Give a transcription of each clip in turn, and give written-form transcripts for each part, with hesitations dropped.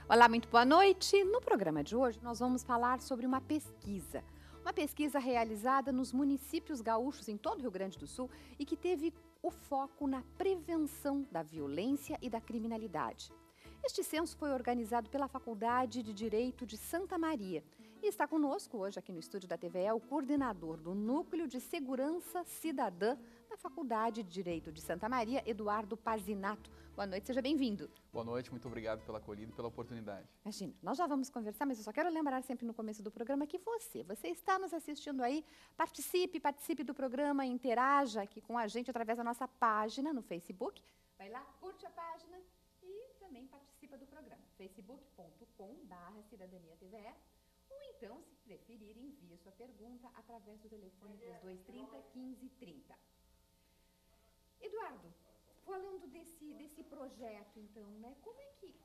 Olá, muito boa noite. No programa de hoje nós vamos falar sobre uma pesquisa. Uma pesquisa realizada nos municípios gaúchos em todo o Rio Grande do Sul e que teve o foco na prevenção da violência e da criminalidade. Este censo foi organizado pela Faculdade de Direito de Santa Maria. E está conosco hoje aqui no estúdio da TVE o coordenador do Núcleo de Segurança Cidadã da Faculdade de Direito de Santa Maria, Eduardo Pazinato. Boa noite, seja bem-vindo. Boa noite, muito obrigado pela acolhida e pela oportunidade. Imagina, nós já vamos conversar, mas eu só quero lembrar sempre no começo do programa que você está nos assistindo aí, participe do programa, interaja aqui com a gente através da nossa página no Facebook. Vai lá, curte a página e também participa do programa, facebook.com/cidadania-tve, ou então, se preferir, envie sua pergunta através do telefone 3230-1530. Eduardo, falando desse projeto, então, né? Como é que,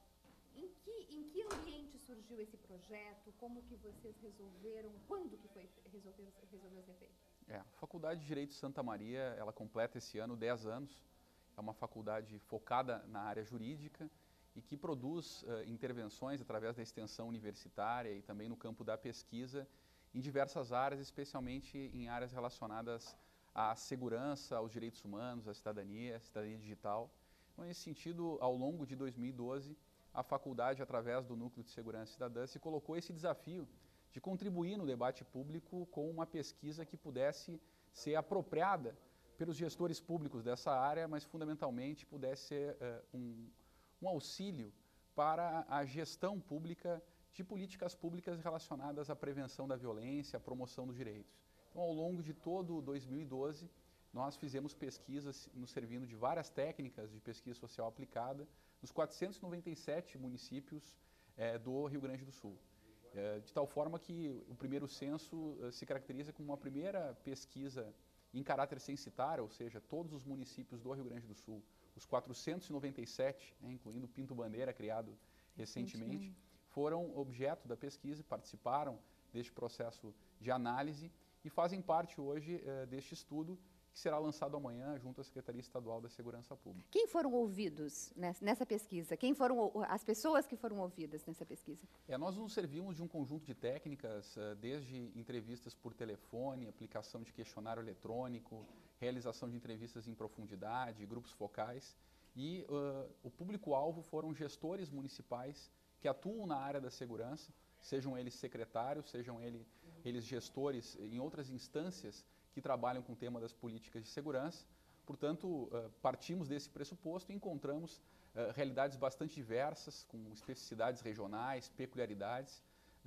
em que ambiente surgiu esse projeto? Como que vocês resolveram? Quando que resolveu ser feito? A Faculdade de Direito de Santa Maria, ela completa esse ano 10 anos. É uma faculdade focada na área jurídica e que produz intervenções através da extensão universitária e também no campo da pesquisa em diversas áreas, especialmente em áreas relacionadas à segurança, aos direitos humanos, à cidadania digital. Então, nesse sentido, ao longo de 2012, a faculdade, através do Núcleo de Segurança Cidadã, se colocou esse desafio de contribuir no debate público com uma pesquisa que pudesse ser apropriada pelos gestores públicos dessa área, mas fundamentalmente pudesse ser um auxílio para a gestão pública de políticas públicas relacionadas à prevenção da violência, à promoção dos direitos. Então, ao longo de todo 2012, nós fizemos pesquisas nos servindo de várias técnicas de pesquisa social aplicada nos 497 municípios do Rio Grande do Sul. De tal forma que o primeiro censo se caracteriza como uma primeira pesquisa em caráter censitário, ou seja, todos os municípios do Rio Grande do Sul, os 497, incluindo Pinto Bandeira, criado recentemente, foram objeto da pesquisa e participaram deste processo de análise e fazem parte hoje deste estudo que será lançado amanhã junto à Secretaria Estadual da Segurança Pública. Quem foram ouvidos nessa pesquisa? Quem foram as pessoas que foram ouvidas nessa pesquisa? Nós nos servimos de um conjunto de técnicas, desde entrevistas por telefone, aplicação de questionário eletrônico, realização de entrevistas em profundidade, grupos focais, e o público-alvo foram gestores municipais que atuam na área da segurança, sejam eles secretários, sejam eles gestores em outras instâncias que trabalham com o tema das políticas de segurança. Portanto, partimos desse pressuposto e encontramos realidades bastante diversas, com especificidades regionais, peculiaridades,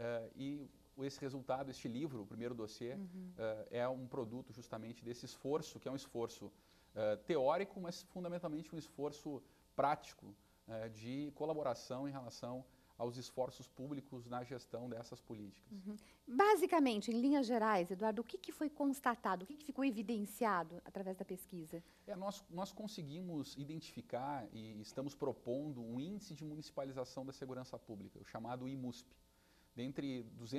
e esse resultado, este livro, o primeiro dossiê, é um produto justamente desse esforço, que é um esforço teórico, mas fundamentalmente um esforço prático de colaboração em relação aos esforços públicos na gestão dessas políticas. Basicamente, em linhas gerais, Eduardo, o que foi constatado, o que ficou evidenciado através da pesquisa? Nós conseguimos identificar e estamos propondo um índice de municipalização da segurança pública, o chamado IMUSP. Dentre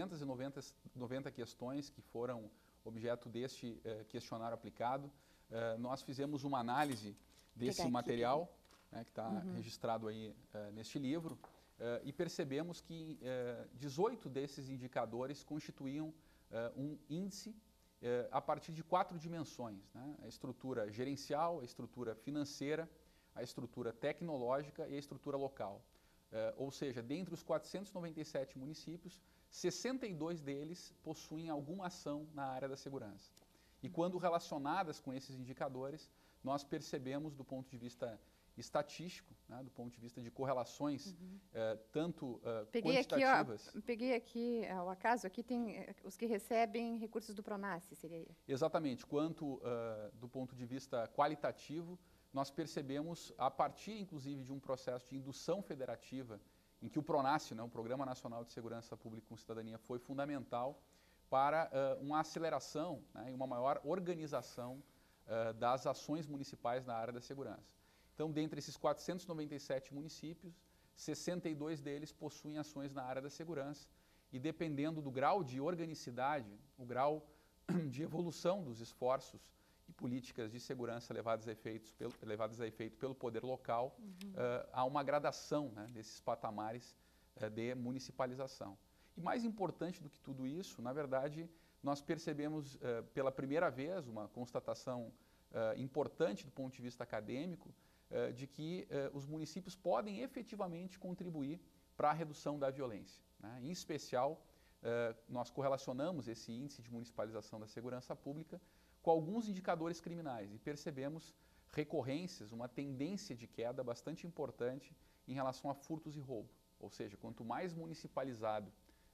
290 questões que foram objeto deste questionário aplicado, nós fizemos uma análise desse material, que está registrado aí neste livro, e percebemos que 18 desses indicadores constituíam um índice a partir de 4 dimensões, a estrutura gerencial, a estrutura financeira, a estrutura tecnológica e a estrutura local. Ou seja, dentre os 497 municípios, 62 deles possuem alguma ação na área da segurança. E quando relacionadas com esses indicadores, nós percebemos do ponto de vista estatístico, do ponto de vista de correlações, tanto quantitativas. Peguei aqui, ao acaso, aqui tem os que recebem recursos do Pronace, seria? Exatamente, quanto do ponto de vista qualitativo, nós percebemos, a partir inclusive de um processo de indução federativa, em que o Pronace, o Programa Nacional de Segurança Pública com Cidadania, foi fundamental para uma aceleração e uma maior organização das ações municipais na área da segurança. Então, dentre esses 497 municípios, 62 deles possuem ações na área da segurança e, dependendo do grau de organicidade, o grau de evolução dos esforços e políticas de segurança levadas a efeito pelo poder local, há uma gradação desses patamares de municipalização. E mais importante do que tudo isso, na verdade, nós percebemos pela primeira vez uma constatação importante do ponto de vista acadêmico de que os municípios podem efetivamente contribuir para a redução da violência, né? Em especial, nós correlacionamos esse índice de municipalização da segurança pública com alguns indicadores criminais e percebemos recorrências, uma tendência de queda bastante importante em relação a furtos e roubo. Ou seja, quanto mais municipalizado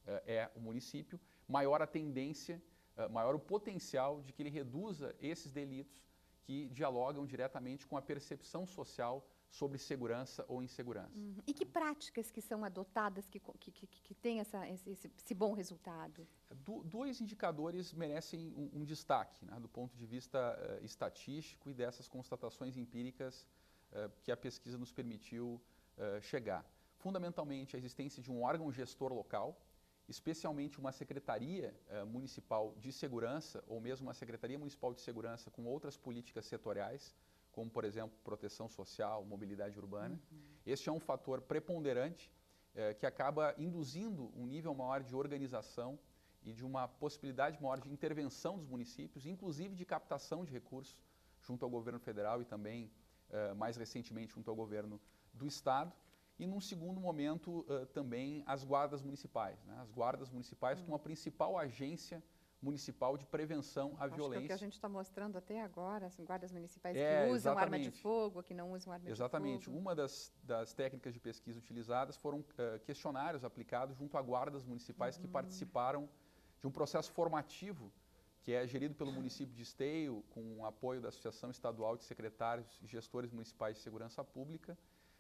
é o município, maior a tendência, maior o potencial de que ele reduza esses delitos que dialogam diretamente com a percepção social sobre segurança ou insegurança. E que práticas que são adotadas que têm esse bom resultado? Dois indicadores merecem um destaque, né, do ponto de vista estatístico e dessas constatações empíricas que a pesquisa nos permitiu chegar. Fundamentalmente, a existência de um órgão gestor local, especialmente uma secretaria municipal de segurança ou mesmo uma secretaria municipal de segurança com outras políticas setoriais, como, por exemplo, proteção social, mobilidade urbana. Este é um fator preponderante que acaba induzindo um nível maior de organização e de uma possibilidade maior de intervenção dos municípios, inclusive de captação de recursos junto ao governo federal e também, mais recentemente, junto ao governo do Estado. E, num segundo momento, também as guardas municipais, né? As guardas municipais como a principal agência municipal de prevenção à violência. Que é o que a gente está mostrando até agora, assim, guardas municipais que usam arma de fogo, que não usam arma de fogo. Exatamente. Uma das técnicas de pesquisa utilizadas foram questionários aplicados junto a guardas municipais que participaram de um processo formativo que é gerido pelo município de Esteio, com o apoio da Associação Estadual de Secretários e Gestores Municipais de Segurança Pública,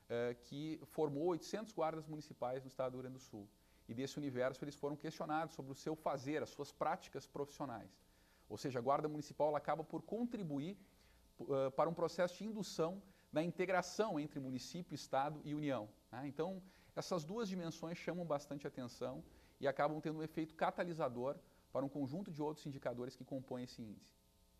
que formou 800 guardas municipais no estado do Rio Grande do Sul. E desse universo eles foram questionados sobre o seu fazer, as suas práticas profissionais. Ou seja, a Guarda Municipal ela acaba por contribuir para um processo de indução na integração entre município, Estado e União, né? Então, essas duas dimensões chamam bastante atenção e acabam tendo um efeito catalisador para um conjunto de outros indicadores que compõem esse índice.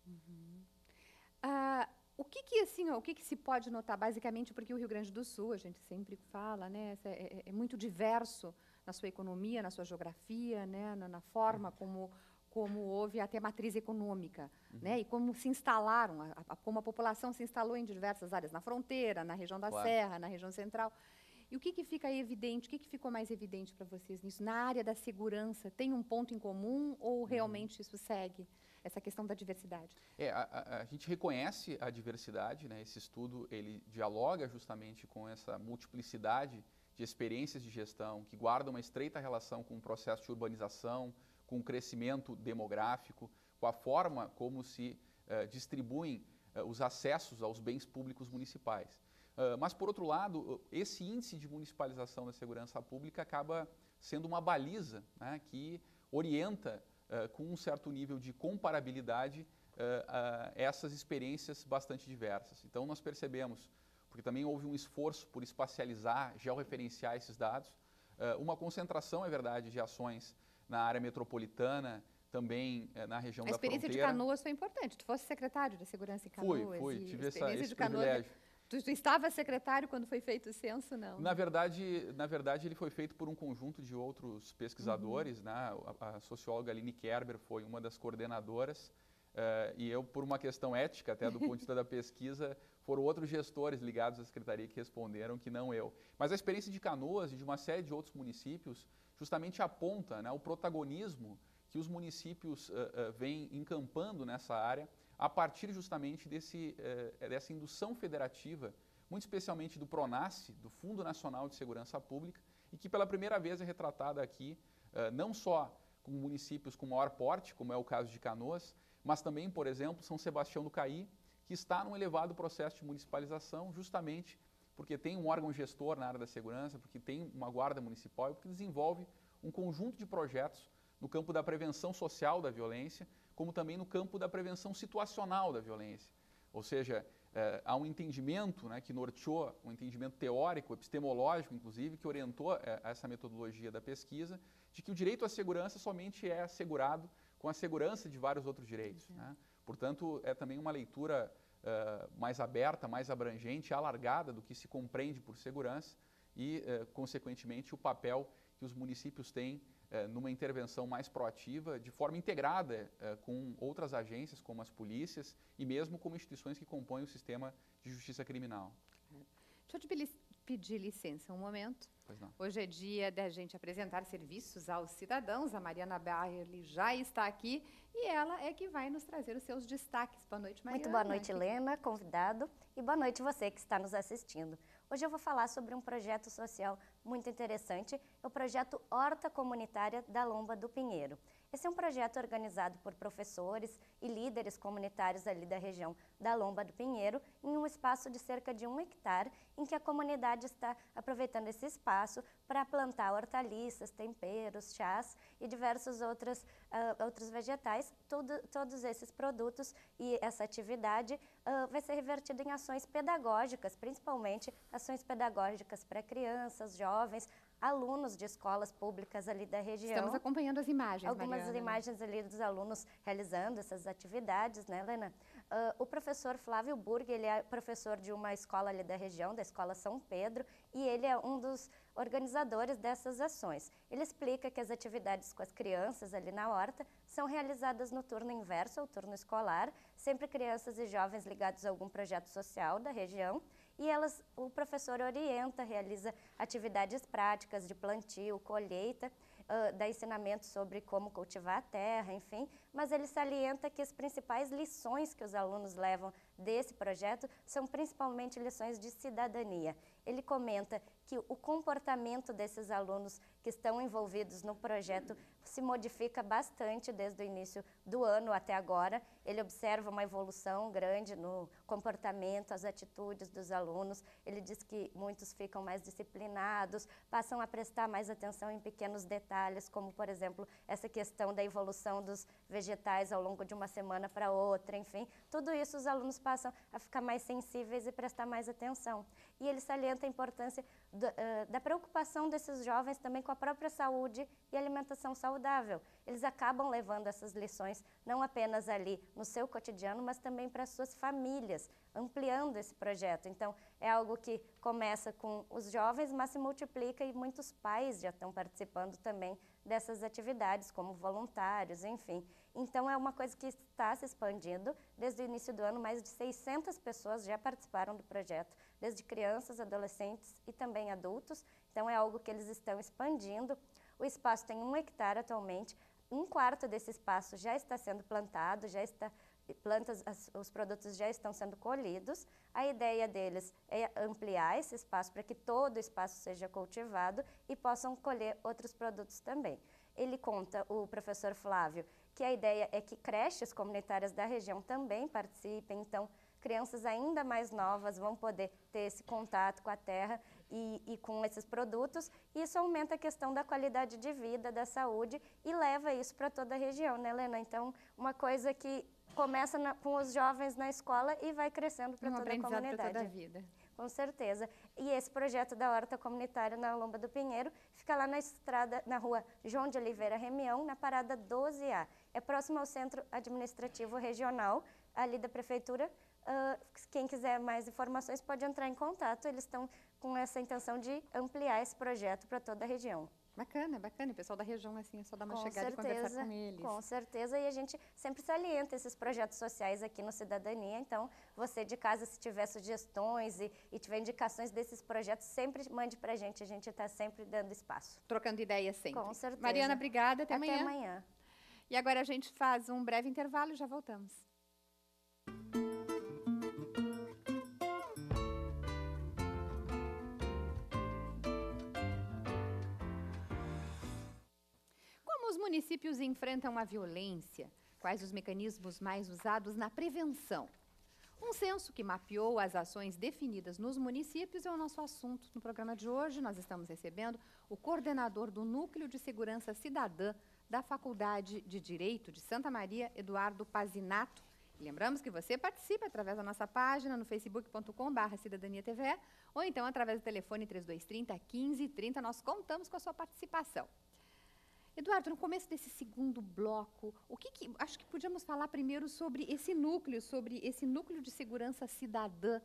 O que se pode notar, basicamente, porque o Rio Grande do Sul, a gente sempre fala, né, é muito diverso na sua economia, na sua geografia, né, na forma como houve até matriz econômica, né, e como se instalaram, como a população se instalou em diversas áreas, na fronteira, na região da Serra, na região central. E o que fica evidente, o que ficou mais evidente para vocês nisso? Na área da segurança, tem um ponto em comum ou realmente isso segue essa questão da diversidade? A gente reconhece a diversidade, né? Esse estudo ele dialoga justamente com essa multiplicidade de experiências de gestão que guardam uma estreita relação com o processo de urbanização, com o crescimento demográfico, com a forma como se distribuem os acessos aos bens públicos municipais. Mas, por outro lado, esse índice de municipalização da segurança pública acaba sendo uma baliza, né, que orienta com um certo nível de comparabilidade essas experiências bastante diversas. Então, nós percebemos, porque também houve um esforço por espacializar, georreferenciar esses dados, uma concentração, é verdade, de ações na área metropolitana, também na região da fronteira. A experiência de Canoas foi importante. Tu fosse secretário de Segurança em Canoas. Fui, tive esse Canoas, privilégio. Tu estava secretário quando foi feito o censo, não? Na verdade, ele foi feito por um conjunto de outros pesquisadores, né? A socióloga Aline Kerber foi uma das coordenadoras, e eu, por uma questão ética, até do ponto de vista da pesquisa, foram outros gestores ligados à secretaria que responderam, que não eu. Mas a experiência de Canoas e de uma série de outros municípios justamente aponta, né, o protagonismo que os municípios vêm encampando nessa área a partir justamente dessa indução federativa, muito especialmente do PRONASSE, do Fundo Nacional de Segurança Pública, e que pela primeira vez é retratada aqui, não só com municípios com maior porte, como é o caso de Canoas, mas também, por exemplo, São Sebastião do Caí, que está num elevado processo de municipalização, justamente porque tem um órgão gestor na área da segurança, porque tem uma guarda municipal e porque desenvolve um conjunto de projetos no campo da prevenção social da violência, como também no campo da prevenção situacional da violência. Ou seja, há um entendimento, né, que norteou, um entendimento teórico, epistemológico, inclusive, que orientou essa metodologia da pesquisa, de que o direito à segurança somente é assegurado com a segurança de vários outros direitos, né? Portanto, é também uma leitura mais aberta, mais abrangente, alargada do que se compreende por segurança, e, consequentemente, o papel que os municípios têm numa intervenção mais proativa, de forma integrada com outras agências, como as polícias e mesmo como instituições que compõem o sistema de justiça criminal. Deixa eu te pedir licença um momento. Pois não. Hoje é dia da gente apresentar serviços aos cidadãos. A Mariana Baerle já está aqui e ela é que vai nos trazer os seus destaques. Boa noite, Mariana. Muito boa noite, Helena, convidado, e boa noite você que está nos assistindo. Hoje eu vou falar sobre um projeto social muito interessante, é o projeto Horta Comunitária da Lomba do Pinheiro. Esse é um projeto organizado por professores e líderes comunitários ali da região da Lomba do Pinheiro, em um espaço de cerca de 1 hectare, em que a comunidade está aproveitando esse espaço para plantar hortaliças, temperos, chás e diversos outros vegetais. Todos esses produtos e essa atividade vai ser revertida em ações pedagógicas, principalmente ações pedagógicas para crianças, jovens, alunos de escolas públicas ali da região. Estamos acompanhando as imagens, Algumas Mariana, imagens ali dos alunos realizando essas atividades, né, Helena? O professor Flávio Burg, ele é professor de uma escola ali da região, da Escola São Pedro, e ele é um dos organizadores dessas ações. Ele explica que as atividades com as crianças ali na horta são realizadas no turno inverso ao turno escolar, sempre crianças e jovens ligados a algum projeto social da região, e o professor orienta, realiza atividades práticas de plantio, colheita, dá ensinamento sobre como cultivar a terra, enfim, mas ele salienta que as principais lições que os alunos levam desse projeto são principalmente lições de cidadania. Ele comenta que o comportamento desses alunos que estão envolvidos no projeto se modifica bastante desde o início do ano até agora. Ele observa uma evolução grande no comportamento, as atitudes dos alunos. Ele diz que muitos ficam mais disciplinados, passam a prestar mais atenção em pequenos detalhes, como, por exemplo, essa questão da evolução dos vegetais ao longo de uma semana para outra, enfim. Tudo isso os alunos passam a ficar mais sensíveis e prestar mais atenção. E ele salienta a importância da preocupação desses jovens também com a própria saúde e alimentação saudável. Eles acabam levando essas lições não apenas ali no seu cotidiano, mas também para as suas famílias, ampliando esse projeto. Então, é algo que começa com os jovens, mas se multiplica e muitos pais já estão participando também dessas atividades, como voluntários, enfim. Então, é uma coisa que está se expandindo. Desde o início do ano, mais de 600 pessoas já participaram do projeto, desde crianças, adolescentes e também adultos. Então, é algo que eles estão expandindo. O espaço tem 1 hectare atualmente, 1/4 desse espaço já está sendo plantado, os produtos já estão sendo colhidos. A ideia deles é ampliar esse espaço para que todo o espaço seja cultivado e possam colher outros produtos também. Ele conta, o professor Flávio, que a ideia é que creches comunitárias da região também participem, então crianças ainda mais novas vão poder ter esse contato com a terra e com esses produtos. Isso aumenta a questão da qualidade de vida, da saúde e leva isso para toda a região, né, Helena? Então, uma coisa que começa com os jovens na escola e vai crescendo para toda a comunidade. Para toda a vida. Com certeza. E esse projeto da Horta Comunitária na Lomba do Pinheiro fica lá na rua João de Oliveira Remião, na parada 12A. É próximo ao Centro Administrativo Regional, ali da Prefeitura. Quem quiser mais informações pode entrar em contato. Eles estão com essa intenção de ampliar esse projeto para toda a região. Bacana, bacana. E o pessoal da região, assim, é só dar uma chegada e conversar com eles. Com certeza, e a gente sempre salienta esses projetos sociais aqui no Cidadania. Então, você de casa, se tiver sugestões e tiver indicações desses projetos, sempre mande pra gente está sempre dando espaço. Trocando ideias sempre. Com certeza. Mariana, obrigada. Até amanhã. Até amanhã. E agora a gente faz um breve intervalo e já voltamos. Os municípios enfrentam a violência. Quais os mecanismos mais usados na prevenção? Um censo que mapeou as ações definidas nos municípios é o nosso assunto. No programa de hoje, nós estamos recebendo o coordenador do Núcleo de Segurança Cidadã da Faculdade de Direito de Santa Maria, Eduardo Pazinato. E lembramos que você participa através da nossa página no facebook.com/cidadaniatve ou então através do telefone 3230-1530. Nós contamos com a sua participação. Eduardo, no começo desse segundo bloco, acho que podíamos falar primeiro sobre esse núcleo de segurança cidadã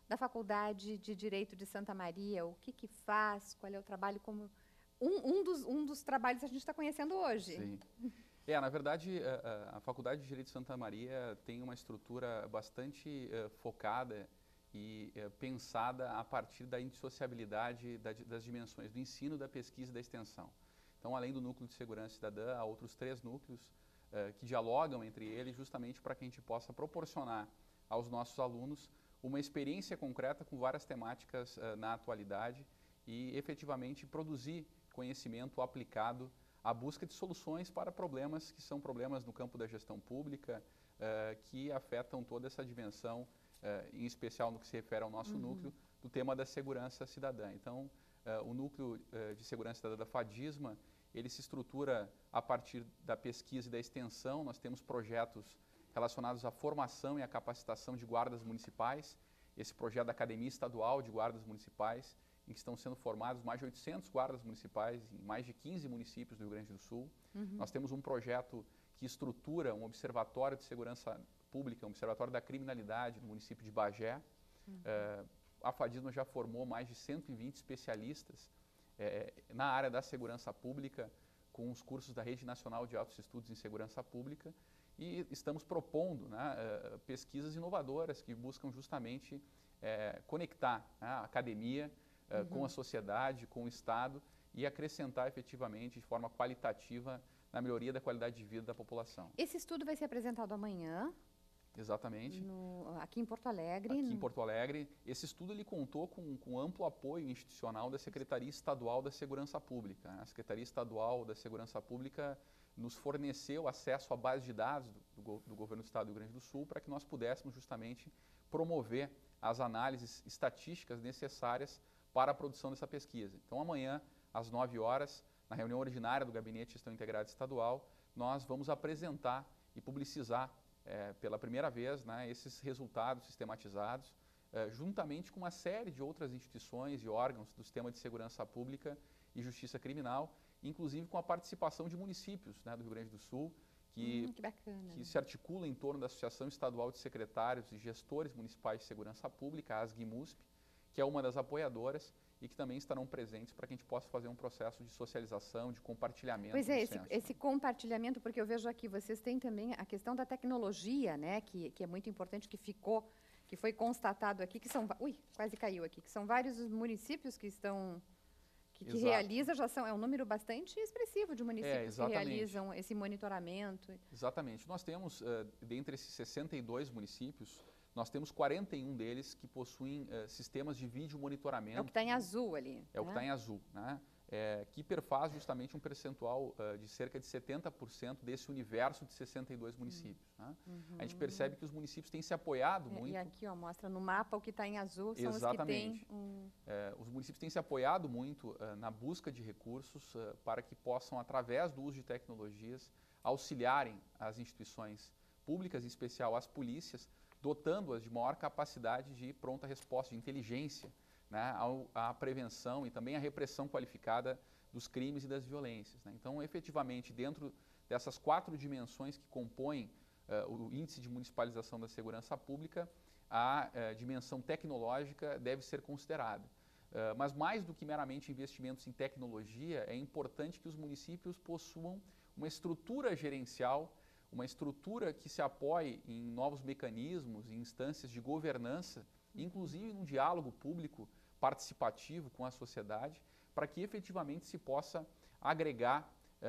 da Faculdade de Direito de Santa Maria, o que faz, qual é o trabalho, como um dos trabalhos que a gente está conhecendo hoje. Sim. Na verdade, a Faculdade de Direito de Santa Maria tem uma estrutura bastante focada e pensada a partir da indissociabilidade das dimensões do ensino, da pesquisa e da extensão. Então, além do núcleo de segurança cidadã, há outros 3 núcleos que dialogam entre eles justamente para que a gente possa proporcionar aos nossos alunos uma experiência concreta com várias temáticas na atualidade e efetivamente produzir conhecimento aplicado à busca de soluções para problemas que são problemas no campo da gestão pública, que afetam toda essa dimensão, em especial no que se refere ao nosso núcleo, do tema da segurança cidadã. Então, o núcleo de segurança cidadã da FADISMA, ele se estrutura a partir da pesquisa e da extensão. Nós temos projetos relacionados à formação e à capacitação de guardas municipais, esse projeto da Academia Estadual de Guardas Municipais, em que estão sendo formados mais de 800 guardas municipais em mais de 15 municípios do Rio Grande do Sul. Nós temos um projeto que estrutura um observatório de segurança pública, um observatório da criminalidade no município de Bagé. A FADISMA já formou mais de 120 especialistas na área da segurança pública, com os cursos da Rede Nacional de Altos Estudos em Segurança Pública, e estamos propondo pesquisas inovadoras que buscam justamente conectar a academia com a sociedade, com o Estado e acrescentar efetivamente de forma qualitativa na melhoria da qualidade de vida da população. Esse estudo vai ser apresentado amanhã. Exatamente. Aqui em Porto Alegre. Aqui em Porto Alegre. Esse estudo ele contou com amplo apoio institucional da Secretaria Estadual da Segurança Pública. A Secretaria Estadual da Segurança Pública nos forneceu acesso à base de dados do Governo do Estado do Rio Grande do Sul para que nós pudéssemos justamente promover as análises estatísticas necessárias para a produção dessa pesquisa. Então, amanhã, às 9 horas, na reunião ordinária do Gabinete de Gestão Integrada Estadual, nós vamos apresentar e publicizar pela primeira vez esses resultados sistematizados, juntamente com uma série de outras instituições e órgãos do sistema de segurança pública e justiça criminal, inclusive com a participação de municípios do Rio Grande do Sul, que se articula em torno da Associação Estadual de Secretários e Gestores Municipais de Segurança Pública, a ASGMUSP, que é uma das apoiadoras e que também estarão presentes para que a gente possa fazer um processo de socialização, de compartilhamento. Pois é, esse compartilhamento, porque eu vejo aqui, vocês têm também a questão da tecnologia, né, que é muito importante, que foi constatado aqui, que são, quase caiu aqui, que são vários municípios que estão, que realizam, é um número bastante expressivo de municípios que realizam esse monitoramento. Exatamente. Nós temos, dentre esses 62 municípios, nós temos 41 deles que possuem sistemas de vídeo monitoramento. É o que está em azul ali. É o que está em azul, que perfaz justamente um percentual de cerca de 70% desse universo de 62 municípios. A gente percebe que os municípios têm se apoiado muito. E aqui mostra no mapa o que está em azul, são os que têm... Os municípios têm se apoiado muito na busca de recursos para que possam, através do uso de tecnologias, auxiliarem as instituições públicas, em especial as polícias, dotando-as de maior capacidade de pronta resposta, de inteligência, à prevenção e também à repressão qualificada dos crimes e das violências. Então, efetivamente, dentro dessas 4 dimensões que compõem o índice de municipalização da segurança pública, a dimensão tecnológica deve ser considerada. Mas mais do que meramente investimentos em tecnologia, é importante que os municípios possuam uma estrutura gerencial, uma estrutura que se apoie em novos mecanismos, em instâncias de governança, inclusive num diálogo público participativo com a sociedade, para que efetivamente se possa agregar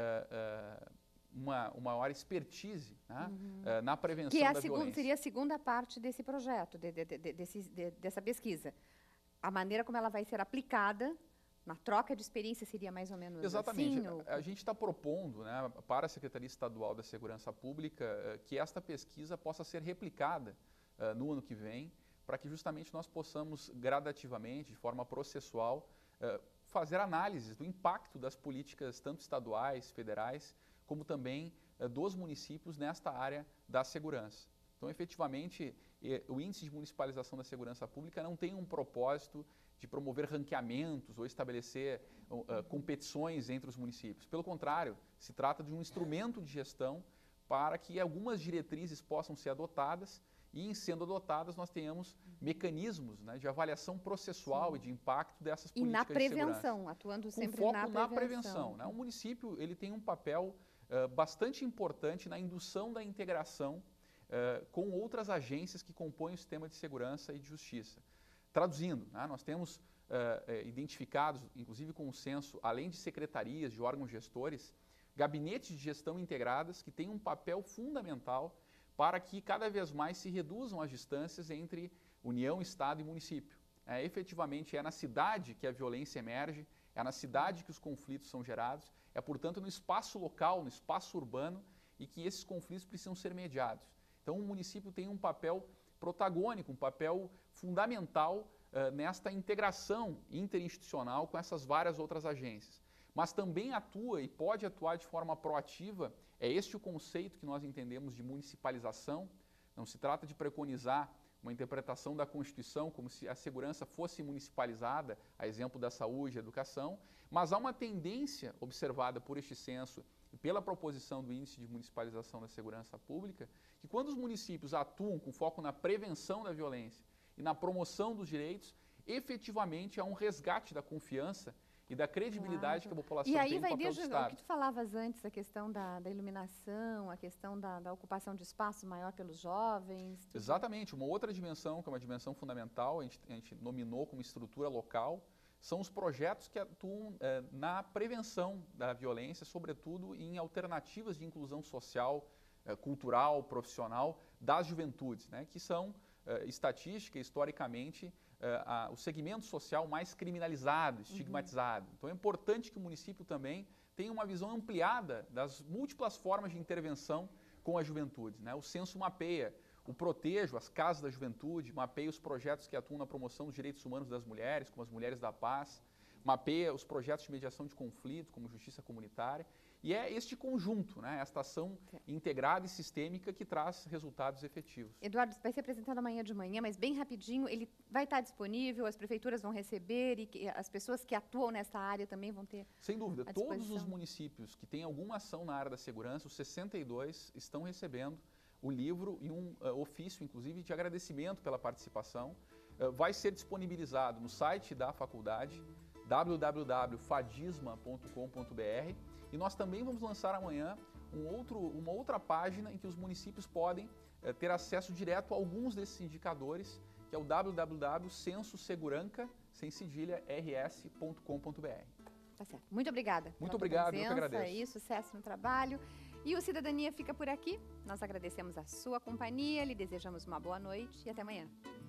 uma maior expertise na prevenção da violência. Seria a segunda parte desse projeto, dessa pesquisa. A maneira como ela vai ser aplicada na troca de experiência seria mais ou menos Exatamente. assim? A gente está propondo para a Secretaria Estadual da Segurança Pública que esta pesquisa possa ser replicada no ano que vem, para que justamente nós possamos gradativamente, de forma processual, fazer análises do impacto das políticas tanto estaduais, federais, como também dos municípios nesta área da segurança. Então, efetivamente, o índice de municipalização da segurança pública não tem um propósito de promover ranqueamentos ou estabelecer competições entre os municípios. Pelo contrário, se trata de um instrumento de gestão para que algumas diretrizes possam ser adotadas e, em sendo adotadas, nós tenhamos mecanismos, né, de avaliação processual e de impacto dessas políticas de segurança. E na prevenção, atuando sempre com foco na prevenção. Né? O município ele tem um papel bastante importante na indução da integração com outras agências que compõem o sistema de segurança e de justiça. Traduzindo, né, nós temos identificados, inclusive com o censo, além de secretarias, de órgãos gestores, gabinetes de gestão integradas que têm um papel fundamental para que cada vez mais se reduzam as distâncias entre União, Estado e município. Efetivamente é na cidade que a violência emerge, é na cidade que os conflitos são gerados, é portanto no espaço local, no espaço urbano, e que esses conflitos precisam ser mediados. Então o município tem um papel protagônico, um papel fundamental nesta integração interinstitucional com essas várias outras agências. Mas também atua e pode atuar de forma proativa, é este o conceito que nós entendemos de municipalização. Não se trata de preconizar uma interpretação da Constituição como se a segurança fosse municipalizada, a exemplo da saúde e educação, mas há uma tendência observada por este censo e pela proposição do Índice de Municipalização da Segurança Pública, que quando os municípios atuam com foco na prevenção da violência e na promoção dos direitos, efetivamente há um resgate da confiança e da credibilidade que a população tem no papel do Estado. E aí vai desde o que tu falavas antes, a questão da iluminação, a questão da ocupação de espaço maior pelos jovens. Tudo. Exatamente. Uma outra dimensão, que é uma dimensão fundamental, a gente nominou como estrutura local, são os projetos que atuam na prevenção da violência, sobretudo em alternativas de inclusão social, cultural, profissional das juventudes, né, que são, estatística, historicamente, o segmento social mais criminalizado, estigmatizado. Então é importante que o município também tenha uma visão ampliada das múltiplas formas de intervenção com a juventude. Né? O censo mapeia o Protejo, as casas da juventude, mapeia os projetos que atuam na promoção dos direitos humanos das mulheres, como as Mulheres da Paz, mapeia os projetos de mediação de conflito, como Justiça Comunitária, e é este conjunto, né, esta ação integrada e sistêmica que traz resultados efetivos. Eduardo, vai ser apresentado amanhã de manhã, mas bem rapidinho, ele vai estar disponível, as prefeituras vão receber e as pessoas que atuam nessa área também vão ter. Sem dúvida, todos os municípios que têm alguma ação na área da segurança, os 62, estão recebendo o livro e um ofício, inclusive, de agradecimento pela participação. Vai ser disponibilizado no site da faculdade, www.fadisma.com.br, e nós também vamos lançar amanhã uma outra página em que os municípios podem ter acesso direto a alguns desses indicadores, que é o www.censo-seguranca.rs.com.br. Tá certo. Muito obrigada. Muito obrigado, eu que agradeço. E sucesso no trabalho. E o Cidadania fica por aqui. Nós agradecemos a sua companhia, lhe desejamos uma boa noite e até amanhã.